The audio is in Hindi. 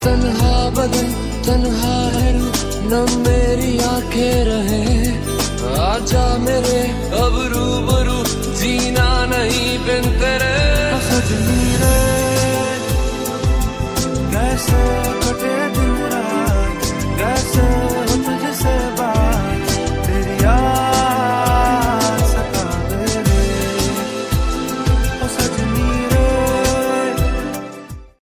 तन्हा बदन तन्हा है न मेरी आंखें रहे, आजा मेरे अब रूबरू जीना नहीं बिन तेरे। सजनी रे कैसे